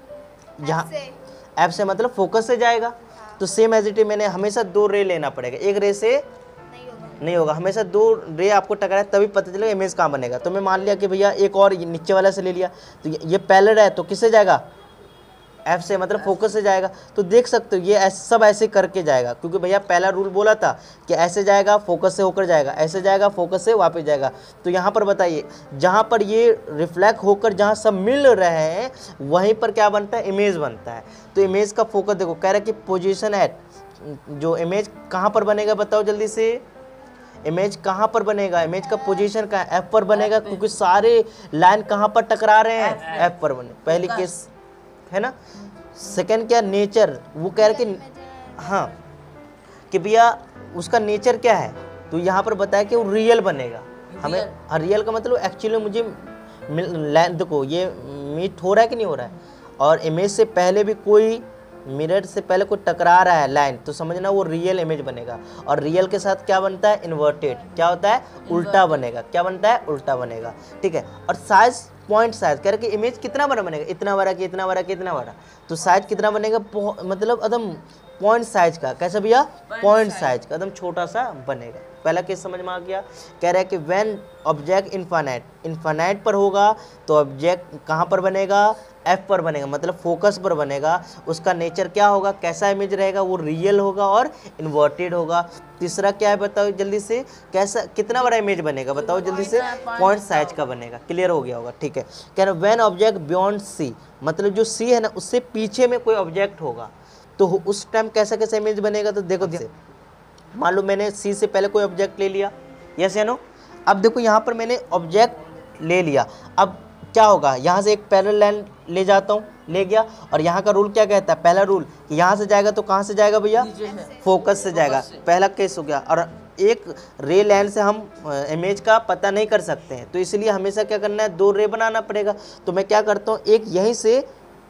यहाँ एफ से मतलब फोकस से जाएगा। तो सेम एज इट इज मैंने हमेशा 2 रे लेना पड़ेगा, एक रे से नहीं होगा, हमेशा 2 रे आपको टकराए तभी पता चलेगा इमेज कहाँ बनेगा। तो मैं मान लिया कि भैया एक और नीचे वाला से ले लिया, तो ये पैरेलल है तो किससे जाएगा, एफ से मतलब फोकस से जाएगा। तो देख सकते हो ये सब ऐसे करके जाएगा, क्योंकि भैया पहला रूल बोला था कि ऐसे जाएगा फोकस से होकर जाएगा, ऐसे जाएगा फोकस से वापस जाएगा। तो यहाँ पर बताइए, जहाँ पर ये रिफ्लेक्ट होकर जहाँ सब मिल रहे हैं वहीं पर क्या बनता है, इमेज बनता है। तो इमेज का फोकस देखो, कह रहा है कि पोजीशन एट, जो इमेज कहाँ पर बनेगा बताओ जल्दी से, इमेज कहाँ पर बनेगा, इमेज का पोजीशन कहाँ, एफ पर बनेगा, क्योंकि सारे लाइन कहाँ पर टकरा रहे हैं, एफ पर बने। पहली केस है ना। सेकंड क्या, नेचर, वो कह रहे कि हाँ कि भैया उसका नेचर क्या है, तो यहाँ पर बताया कि वो रियल बनेगा। हमें रियल का मतलब एक्चुअली मुझे देखो ये मीट हो रहा है कि नहीं हो रहा है, और इमेज से पहले भी कोई, मिरर से पहले कोई टकरा रहा है लाइन, तो समझना वो रियल इमेज बनेगा। और रियल के साथ क्या बनता है, इन्वर्टेड, क्या होता है, उल्टा बनेगा। क्या बनता है, उल्टा बनेगा। ठीक है, और साइज, पॉइंट साइज, कह रहे कि इमेज कितना बड़ा बनेगा, इतना बड़ा कि इतना बड़ा कि इतना बड़ा, तो साइज कितना बनेगा, मतलब एकदम पॉइंट साइज का। कैसे भैया, पॉइंट साइज का एकदम छोटा सा बनेगा। पहला केस समझ में आ गया। कह रहा है कि व्हेन ऑब्जेक्ट इनफाइनाइट, इनफाइनाइट पर होगा तो ऑब्जेक्ट कहाँ पर बनेगा, एफ पर बनेगा, मतलब फोकस पर बनेगा। उसका नेचर क्या होगा, कैसा इमेज रहेगा, वो रियल होगा और इन्वर्टेड होगा। तीसरा क्या है बताओ जल्दी से, कैसा, कितना बड़ा इमेज बनेगा बताओ जल्दी से, पॉइंट साइज का बनेगा। क्लियर हो गया होगा। ठीक है, कह रहा है व्हेन ऑब्जेक्ट बियॉन्ड सी, मतलब जो सी है ना उससे पीछे में कोई ऑब्जेक्ट होगा तो उस टाइम कैसा कैसा इमेज बनेगा। तो देखो मान लो मैंने सी से पहले कोई ऑब्जेक्ट ले लिया, यस या नो। अब देखो यहाँ पर मैंने ऑब्जेक्ट ले लिया, अब क्या होगा, यहाँ से एक पैरेलल लाइन ले जाता हूँ, ले गया, और यहाँ का रूल क्या कहता है, पहला रूल कि यहाँ से जाएगा तो कहाँ से जाएगा भैया, फोकस से जाएगा। पहला केस हो गया। और एक रे लाइन से हम इमेज का पता नहीं कर सकते हैं, तो इसलिए हमेशा क्या करना है, 2 रे बनाना पड़ेगा। तो मैं क्या करता हूँ, एक यहीं से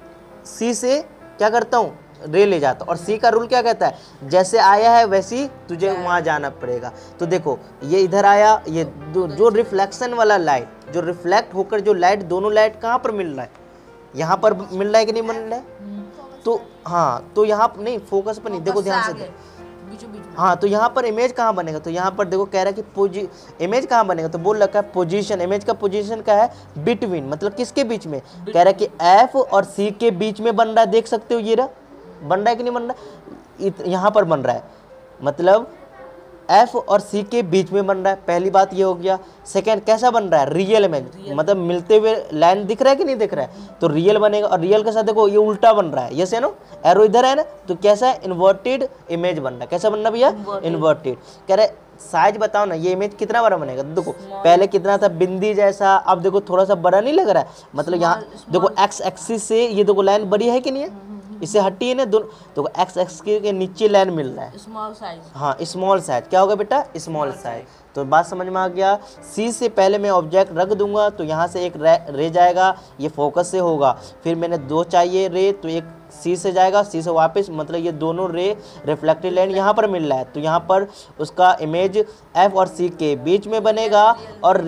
सी से क्या करता हूँ, रे ले जाता हूँ। और सी का रूल क्या कहता है, जैसे आया है वैसी तुझे वहाँ जाना पड़ेगा। तो देखो ये इधर आया, ये जो रिफ्लेक्शन वाला लाइट, जो रिफ्लेक्ट होकर जो लाइट, दोनों लाइट कहाँ पर मिल रहा है, यहाँ पर मिल रहा है कि नहीं मिल रहा है। तो हाँ, तो यहाँ नहीं, फोकस पर नहीं, देखो ध्यान से, हाँ, तो यहाँ पर इमेज कहाँ बनेगा, तो यहाँ पर देखो कह रहा है कि इमेज कहाँ बनेगा, तो बोल रखा है पोजीशन, इमेज का पोजीशन क्या है, बिटवीन, मतलब किसके बीच में, कह रहा है कि एफ और सी के बीच में बन रहा है। देख सकते हो ये रहा, बन रहा है कि नहीं बन रहा है, यहाँ पर बन रहा है, मतलब एफ और सी के बीच में बन रहा है। पहली बात ये हो गया। सेकंड, कैसा बन रहा है? रियल इमेज, मतलब मिलते हुए लाइन दिख रहा है कि नहीं दिख रहा है, तो रियल बनेगा। और रियल के साथ देखो ये उल्टा बन रहा है, यस है नो, एरो इधर है ना, तो कैसा है? इन्वर्टेड इमेज बन रहा है। कैसा बनना भैया? इन्वर्टेड। कह रहे साइज बताओ ना, ये इमेज कितना बड़ा बनेगा? देखो पहले कितना था? बिंदी जैसा, अब देखो थोड़ा सा बड़ा नहीं लग रहा है, मतलब यहाँ देखो एक्स एक्सिस से ये देखो लाइन बड़ी है कि नहीं है, इससे हटी है ना दोनों, तो एक्स एक्स के नीचे लाइन मिल रहा है, स्मॉल साइज। हाँ स्मॉल साइज। क्या होगा बेटा? Small size. तो बात समझ में आ गया। सी से पहले मैं ऑब्जेक्ट रख दूंगा तो यहाँ से एक रे जाएगा, ये फोकस से होगा। फिर मैंने 2 चाहिए रे, तो एक सी से जाएगा, सी से वापस, मतलब ये दोनों रे रिफ्लेक्टेड लाइन यहाँ पर मिल रहा है, तो यहाँ पर उसका इमेज एफ और सी के बीच में बनेगा और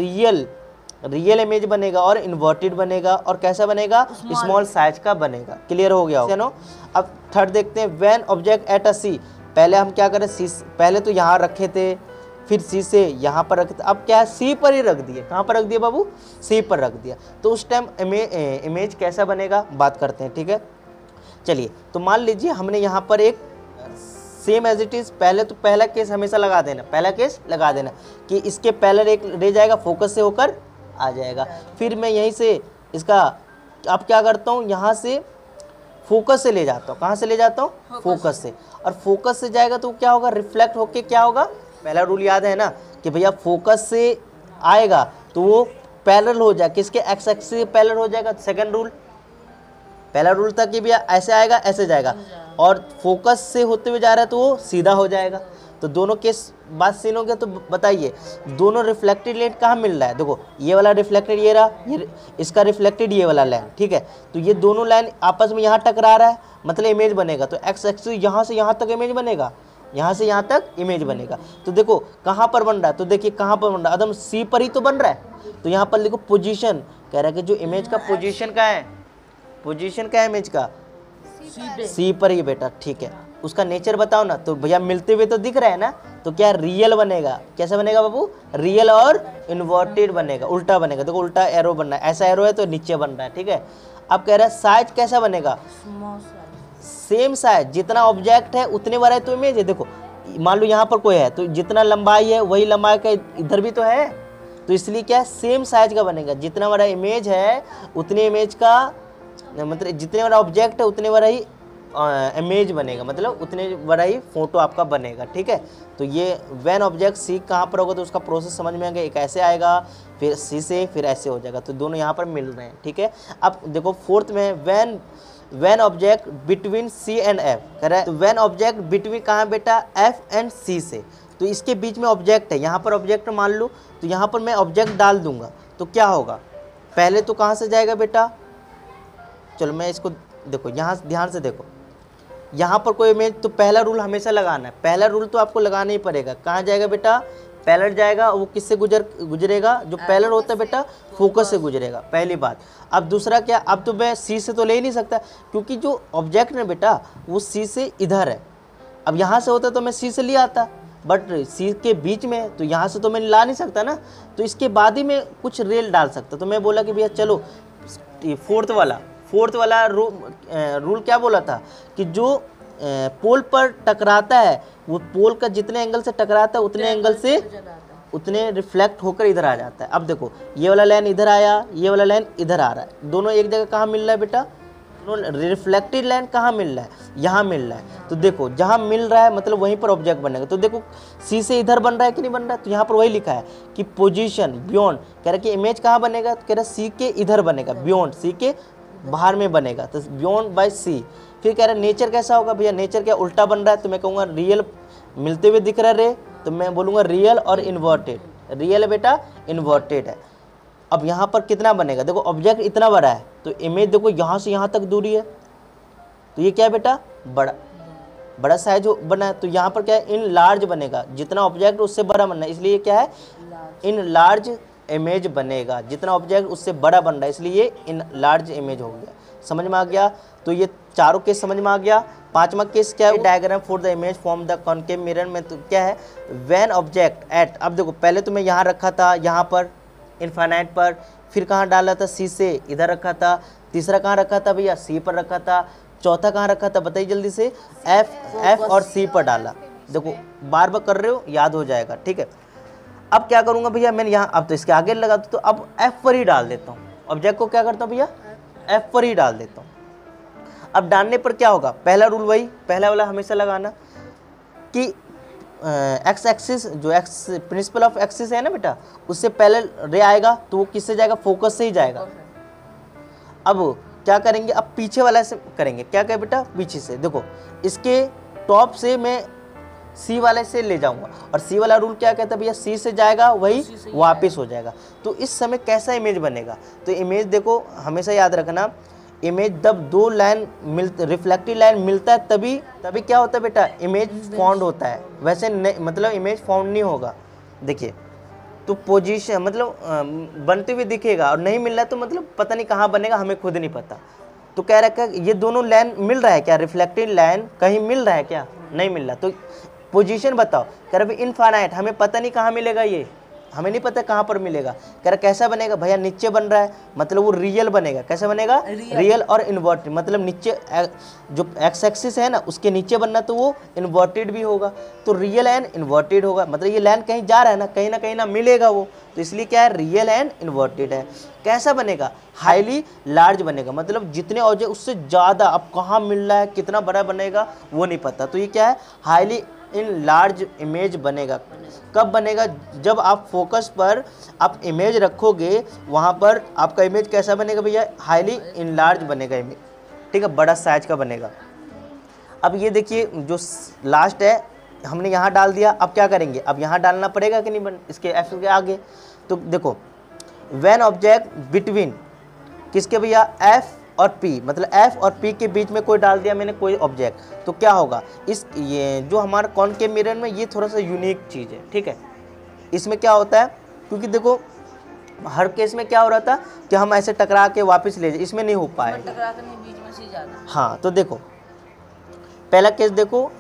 रियल इमेज बनेगा और इन्वर्टेड बनेगा। और कैसा बनेगा? स्मॉल साइज का बनेगा। क्लियर हो गया नो? अब थर्ड देखते हैं, when object at a C. पहले हम क्या करें? सी पहले तो यहाँ रखे थे, फिर सी से यहाँ पर रखे थे, अब क्या है? सी पर ही रख दिए। कहाँ पर रख दिया बाबू? सी पर रख दिया। तो उस टाइम इमेज कैसा बनेगा बात करते हैं, ठीक है। चलिए, तो मान लीजिए हमने यहाँ पर एक सेम एज इट इज़, पहले तो पहला केस हमेशा लगा देना, पहला केस लगा देना कि इसके पहले एक रे जाएगा, फोकस से होकर आ जाएगा। फिर मैं यहीं से इसका अब क्या करता हूँ, यहाँ से फोकस से ले जाता हूँ। कहाँ से ले जाता हूँ? फोकस से। और फोकस से जाएगा तो क्या होगा? रिफ्लेक्ट होके क्या होगा? पहला रूल याद है ना कि भैया फोकस से आएगा तो वो पैरेलल हो जाएगा, किसके? एक्स एक्सिस से पैरेलल हो जाएगा। सेकंड रूल, पहला रूल था कि भैया ऐसे आएगा ऐसे जाएगा, और फोकस से होते हुए जा रहा है तो वो सीधा हो जाएगा। तो दोनों केस बात सीन हो गया। तो बताइए दोनों रिफ्लेक्टेड लाइन कहाँ मिल रहा है? देखो ये वाला रिफ्लेक्टेड ये रहा, ये इसका रिफ्लेक्टेड ये वाला लाइन, ठीक है। तो ये दोनों लाइन आपस में यहाँ टकरा रहा है, मतलब इमेज बनेगा। तो एक्स एक्सिस यहाँ से यहाँ तक इमेज बनेगा, यहाँ से यहाँ तक इमेज बनेगा। तो देखो कहाँ पर बन रहा है, तो देखिए कहाँ पर बन रहा है, एकदम सी पर ही तो बन रहा है। तो यहाँ पर देखो पोजीशन कह रहा है कि जो इमेज का पोजीशन का है, पोजीशन का है इमेज का, सी पर ही बेटा, ठीक है। उसका नेचर बताओ ना, तो भैया मिलते हुए तो दिख रहा है ना, तो क्या रियल बनेगा? कैसा बनेगा बाबू? रियल और इन्वर्टेड बनेगा, उल्टा बनेगा। देखो उल्टा एरो बनना है, ऐसा एरो है तो नीचे बन रहा है, ठीक है। अब कह रहा है साइज कैसा बनेगा? सेम साइज, जितना ऑब्जेक्ट है उतने बड़ा है तो इमेज है। देखो मान लो यहाँ पर कोई है तो जितना लंबाई है वही लंबाई का इधर भी तो है, तो इसलिए क्या है? सेम साइज का बनेगा। जितना बड़ा इमेज है उतने इमेज का, मतलब जितने बड़ा ऑब्जेक्ट है उतने बड़ा ही इमेज बनेगा, मतलब उतने बड़ा ही फोटो आपका बनेगा, ठीक है। तो ये व्हेन ऑब्जेक्ट सी कहाँ पर होगा तो उसका प्रोसेस समझ में आएगा। एक ऐसे आएगा, फिर सी से, फिर ऐसे हो जाएगा, तो दोनों यहाँ पर मिल रहे हैं, ठीक है। अब देखो फोर्थ में when object between C and F कह रहा है, तो व्हेन ऑब्जेक्ट बिटवीन कहाँ बेटा? एफ एंड सी से, तो इसके बीच में ऑब्जेक्ट है, यहाँ पर ऑब्जेक्ट मान लो, तो यहाँ पर मैं ऑब्जेक्ट डाल दूंगा तो क्या होगा? पहले तो कहाँ से जाएगा बेटा? चलो मैं इसको देखो, यहाँ ध्यान से देखो, यहाँ पर कोई इमेज, तो पहला रूल हमेशा लगाना है। पहला रूल तो आपको लगाना ही पड़ेगा। कहाँ जाएगा बेटा? पैरेलल जाएगा। वो किससे गुजरेगा? जो पैरेलल होता है बेटा फोकस से गुजरेगा, पहली बात। अब दूसरा क्या? अब तो मैं सी से तो ले ही नहीं सकता, क्योंकि जो ऑब्जेक्ट है बेटा वो सी से इधर है। अब यहाँ से होता तो मैं सी से ले आता, बट सी के बीच में, तो यहाँ से तो मैं ला नहीं सकता ना, तो इसके बाद ही मैं कुछ रेल डाल सकता। तो मैं बोला कि भैया चलो फोर्थ वाला रूल क्या बोला था कि जो पोल पर टकराता है वो पोल का जितने एंगल से टकराता है उतने एंगल से उतने रिफ्लेक्ट होकर इधर आ जाता है। अब देखो ये वाला लाइन इधर आया, ये वाला लाइन इधर आ रहा है, दोनों एक जगह कहाँ मिल रहा है बेटा? रिफ्लेक्टेड लाइन कहाँ मिल रहा है? यहाँ मिल रहा है। तो देखो जहाँ मिल रहा है मतलब वहीं पर ऑब्जेक्ट बनेगा। तो देखो सी से इधर बन रहा है कि नहीं बन रहा है? तो यहाँ पर वही लिखा है कि पोजीशन बियॉन्ड, कह रहा है कि इमेज कहाँ बनेगा? तो कह रहा है सी के इधर बनेगा, बियॉन्ड सी के बाहर में बनेगा, तो बियॉन्ड बाय सी। फिर कह रहा है नेचर कैसा होगा? भैया नेचर क्या उल्टा बन रहा है, तो मैं कहूँगा रियल मिलते हुए दिख रहा है रे, तो मैं बोलूँगा रियल और इन्वर्टेड। रियल है बेटा, इन्वर्टेड है। अब यहाँ पर कितना बनेगा? देखो ऑब्जेक्ट इतना बड़ा है तो इमेज देखो यहाँ से यहाँ तक दूरी है, तो ये क्या है बेटा? बड़ा साइज बना है। तो यहाँ पर क्या है? इन लार्ज बनेगा, जितना ऑब्जेक्ट उससे बड़ा बनना है, इसलिए क्या है? इन लार्ज इमेज बनेगा। जितना ऑब्जेक्ट उससे बड़ा बन रहा है इसलिए इन लार्ज इमेज हो गया। समझ में आ गया? तो ये चारों केस समझ में आ गया। पांचवा केस क्या है? Diagram for the image form the concave mirror में तो क्या है? व्हेन ऑब्जेक्ट एट, अब देखो पहले तो मैं यहाँ रखा था, यहाँ पर इनफाइनाइट पर, फिर कहाँ डाला था? सी से इधर रखा था। तीसरा कहाँ रखा था भैया? सी पर रखा था। चौथा कहाँ रखा था बताइए जल्दी से, एफ और सी पर डाला। देखो बार बार कर रहे हो, याद हो जाएगा, ठीक है। अब क्या करूँगा भैया, मैंने यहाँ अब तो इसके आगे लगा तो अब एफ पर ही डाल देता हूँ। ऑब्जेक्ट को क्या करता हूँ भैया, एफ पर ही डाल देता हूँ। अब डालने पर क्या होगा, पहला रूल वही, पहला वाला हमेशा लगाना कि एक्स एक्सिस, जो एक्स प्रिंसिपल ऑफ एक्सिस है ना बेटा, उससे पहले रे आएगा तो वो किससे जाएगा, फोकस से ही जाएगा। अब क्या करेंगे, अब पीछे वाला से करेंगे, क्या कहे बेटा, पीछे से। देखो इसके टॉप से मैं सी वाले से ले जाऊंगा, और सी वाला रूल क्या कहता है भैया, सी से जाएगा वही वापस हो जाएगा। तो इस समय कैसा इमेज बनेगा, तो इमेज देखो हमेशा याद रखना, इमेज जब दो लाइन रिफ्लेक्टिव लाइन मिलता है तभी क्या होता है बेटा, इमेज फाउंड होता है। वैसे नहीं, मतलब इमेज फाउंड नहीं होगा। देखिए तो पोजीशन मतलब बनते हुए दिखेगा, और नहीं मिल रहा है तो मतलब पता नहीं कहाँ बनेगा, हमें खुद नहीं पता। तो कह रहा है ये दोनों लाइन मिल रहा है क्या, रिफ्लेक्टिव लाइन कहीं मिल रहा है क्या, नहीं मिल रहा। तो पोजीशन बताओ, कह रहा भाई इनफाइनाइट, हमें पता नहीं कहाँ मिलेगा, ये हमें नहीं पता कहाँ पर मिलेगा। कह रहा कैसा बनेगा भैया, नीचे बन रहा है मतलब वो रियल बनेगा। कैसा बनेगा, रियल और इन्वर्टेड, मतलब नीचे जो एक्स एक्सिस है ना उसके नीचे बनना, तो वो इन्वर्टेड भी होगा, तो रियल एंड इन्वर्टेड होगा। मतलब ये लाइन कहीं जा रहा है ना कहीं ना मिलेगा वो, तो इसलिए क्या है, रियल एंड इन्वर्टेड है। कैसा बनेगा, हाईली लार्ज बनेगा, मतलब जितने ऑब्जेक्ट उससे ज़्यादा, अब कहाँ मिल रहा है, कितना बड़ा बनेगा वो नहीं पता। तो ये क्या है, हाईली इन लार्ज इमेज बनेगा। कब बनेगा, जब आप फोकस पर आप इमेज रखोगे, वहाँ पर आपका इमेज कैसा बनेगा भैया, हाईली इन लार्ज बनेगा इमेज, ठीक है, बड़ा साइज का बनेगा। अब ये देखिए जो लास्ट है हमने यहाँ डाल दिया, अब क्या करेंगे, अब यहाँ डालना पड़ेगा कि नहीं इसके एफ के आगे। तो देखो व्हेन ऑब्जेक्ट बिटवीन किसके भैया, एफ और पी, मतलब एफ और पी के बीच में कोई डाल दिया मैंने कोई ऑब्जेक्ट, तो क्या होगा, ये जो हमारा कॉनकेव मिरर में ये थोड़ा सा यूनिक चीज़ है, ठीक है। इसमें क्या होता है, क्योंकि देखो हर केस में क्या हो रहा था कि हम ऐसे टकरा के वापस ले जाए, इसमें नहीं हो पाए, टकरा के नहीं, बीच में से जाना। हाँ तो देखो पहला केस देखो,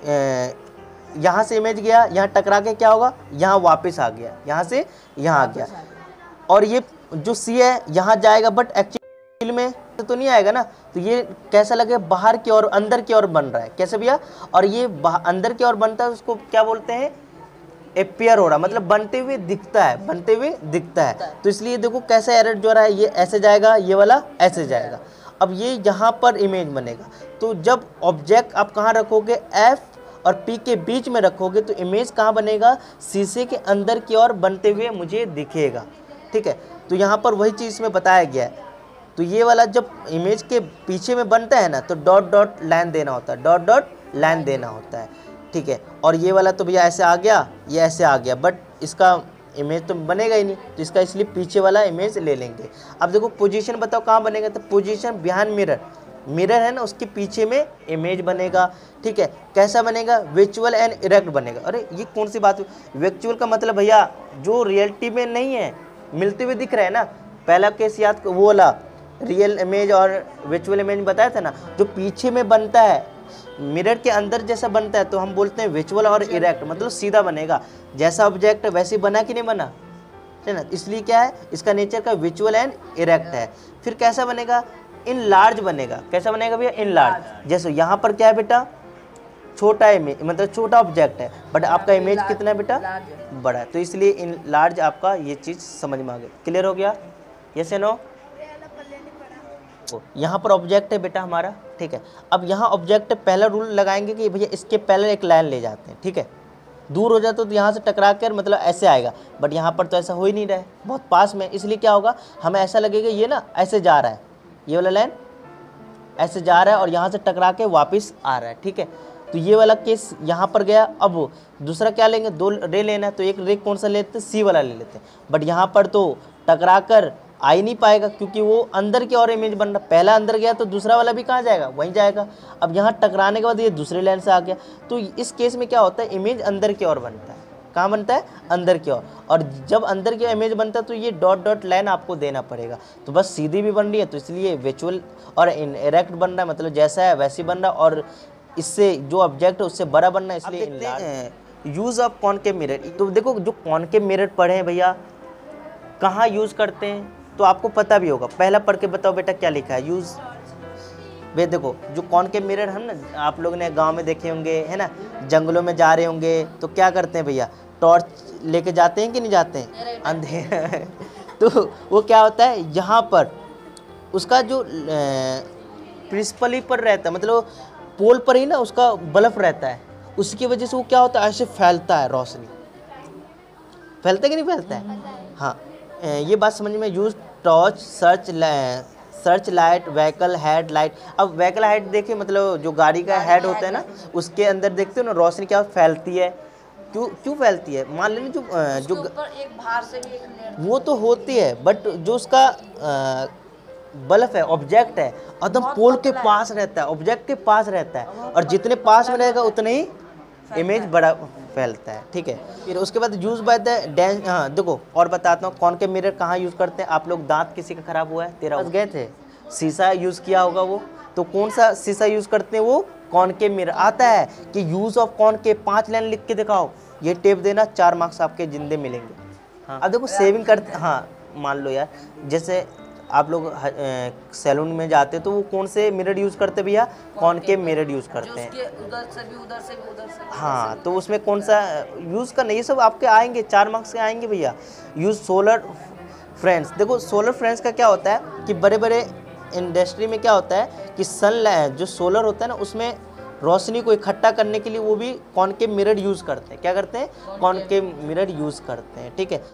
यहाँ से इमेज गया, यहाँ टकरा के क्या होगा, यहाँ वापस आ गया, यहाँ से यहाँ आ गया, और ये जो सी है यहाँ जाएगा, बट एक्चुअली में तो नहीं आएगा ना। तो ये कैसा लगे, बाहर की ओर अंदर की ओर बन रहा है, कैसे भैया, और ये अंदर की ओर बनता है, उसको क्या बोलते हैं, एपियर हो रहा, मतलब बनते हुए दिखता है, बनते हुए दिखता है। तो इसलिए देखो कैसा एरर जो रहा है, ये ऐसे जाएगा, ये वाला ऐसे जाएगा। अब ये यहाँ पर इमेज बनेगा, तो जब ऑब्जेक्ट आप कहाँ रखोगे, एफ और पी के बीच में रखोगे, तो इमेज कहाँ बनेगा, शीशे के अंदर की ओर बनते हुए मुझे दिखेगा, ठीक है। तो यहाँ पर वही चीज़ इसमें बताया गया है। तो ये वाला जब इमेज के पीछे में बनता है ना, तो डॉट डॉट लाइन देना होता है, डॉट डॉट लाइन देना होता है, ठीक है। और ये वाला तो भैया ऐसे आ गया, ये ऐसे आ गया, बट इसका इमेज तो बनेगा ही नहीं, तो इसका इसलिए पीछे वाला इमेज ले लेंगे। अब देखो पोजीशन बताओ कहाँ बनेगा, तो पोजीशन बिहाइंड मिरर, मिरर है ना उसके पीछे में इमेज बनेगा, ठीक है। कैसा बनेगा, विचुअल एंड इरेक्ट बनेगा। अरे ये कौन सी बात हुई, विचुअल का मतलब भैया जो रियलिटी में नहीं है, मिलते हुए दिख रहा है ना। पहला केस याद वो वाला रियल इमेज और विचुअल इमेज बताया था ना, जो पीछे में बनता है मिरर के अंदर जैसा बनता है, तो हम बोलते हैं विचुअल और इरेक्ट, मतलब सीधा बनेगा, जैसा ऑब्जेक्ट वैसे बना कि नहीं बना, है ना। इसलिए क्या है, इसका नेचर का विचुअल एंड इरेक्ट है। फिर कैसा बनेगा, इन लार्ज बनेगा। कैसा बनेगा भैया, इन लार्ज। जैसे यहाँ पर क्या है बेटा, छोटा इमेज, मतलब छोटा ऑब्जेक्ट है, बट आपका इमेज कितना है बेटा, बड़ा है, तो इसलिए इन लार्ज आपका ये चीज़ समझ में आ गई। क्लियर हो गया, यस या नो। यहाँ पर ऑब्जेक्ट है बेटा हमारा, ठीक है। अब यहाँ ऑब्जेक्ट पहला रूल लगाएंगे कि भैया इसके पहले एक लाइन ले जाते हैं, ठीक है। दूर हो जाता तो यहाँ से टकरा कर मतलब ऐसे आएगा, बट यहाँ पर तो ऐसा हो ही नहीं रहा है, बहुत पास में, इसलिए क्या होगा, हमें ऐसा लगेगा ये ना ऐसे जा रहा है, ये वाला लाइन ऐसे जा रहा है और यहाँ से टकरा के वापस आ रहा है, ठीक है। तो ये वाला केस यहाँ पर गया। अब दूसरा क्या लेंगे, दो रे लेना है, तो एक रे कौन सा लेते हैं, सी वाला ले लेते हैं, बट यहाँ पर तो टकरा कर आ ही नहीं पाएगा, क्योंकि वो अंदर की ओर इमेज बन रहा, पहला अंदर गया तो दूसरा वाला भी कहाँ जाएगा, वहीं जाएगा। अब यहाँ टकराने के बाद ये दूसरे लाइन से आ गया, तो इस केस में क्या होता है, इमेज अंदर की ओर बनता है। कहाँ बनता है, अंदर की ओर, और जब अंदर की इमेज बनता है तो ये डॉट डॉट लाइन आपको देना पड़ेगा। तो बस सीधी भी बन रही है, तो इसलिए विचुअल और इरेक्ट बन रहा है, मतलब जैसा है वैसे बन रहा है, और इससे जो ऑब्जेक्ट है उससे बड़ा बनना है, इसलिए यूज़ ऑफ कॉनकेव मिरर। तो देखो जो कॉनकेव मिरर पढ़े हैं भैया, कहाँ यूज़ करते हैं, तो आपको पता भी होगा। पहला पढ़ के बताओ बेटा क्या लिखा है, यूज़ वे देखो जो कॉनकेव मिरर हम ना आप लोग ने गांव में देखे होंगे, है ना, जंगलों में जा रहे होंगे तो क्या करते हैं भैया, टॉर्च लेके जाते हैं कि नहीं जाते हैं, अंधेरे तो वो क्या होता है, यहाँ पर उसका जो प्रिंसिपली पर रहता है, मतलब पोल पर ही ना उसका बल्ब रहता है, उसकी वजह से वो क्या होता है, ऐसे फैलता है रोशनी, फैलता है कि नहीं फैलता है। हाँ, ये बात समझ में। Use torch, search light, vehicle head light. अब व्हीकल हेड देखिए, मतलब जो गाड़ी का हेड होता है ना, उसके अंदर देखते हो ना रोशनी क्या फैलती है, क्यों फैलती है, मान लेना जो ऊपर एक बाहर से भी एक लेयर वो तो होती है, बट जो उसका बल्ब है, ऑब्जेक्ट है, एकदम पोल के पास रहता है, ऑब्जेक्ट के पास रहता है, और जितने पास में रहेगा उतने ही इमेज बड़ा फैलता है, ठीक है। फिर उसके बाद यूज बाय द हाँ देखो और बताता हूँ कॉनकेव मिरर कहाँ यूज़ करते हैं। आप लोग दांत किसी का खराब हुआ है, तेरा पास गए थे, शीशा यूज़ किया होगा वो, तो कौन सा शीशा यूज़ करते हैं, वो कॉनकेव मिरर। आता है कि यूज़ ऑफ कॉनकेव 5 लाइन लिख के दिखाओ, ये टेप देना, 4 मार्क्स आपके जिंदे मिलेंगे। हाँ, अब देखो सेविंग करते, हाँ मान लो यार, जैसे आप लोग सैलून में जाते तो वो कौन से मिरर यूज़ करते भैया, कॉनकेव मिरर यूज़ करते हैं। उधर से भी उधर से भी उधर से भी। हाँ, तो उसमें कौन सा यूज़ करना, ये सब आपके आएंगे, 4 मार्क्स के आएंगे भैया। Use solar friends. देखो सोलर फ्रेंड्स का क्या होता है कि बड़े बड़े इंडस्ट्री में क्या होता है कि सन जो सोलर होता है ना, उसमें रोशनी को इकट्ठा करने के लिए वो भी कॉनकेव मिरर यूज़ करते हैं। क्या करते हैं, कॉनकेव मिरर यूज़ करते हैं, ठीक है।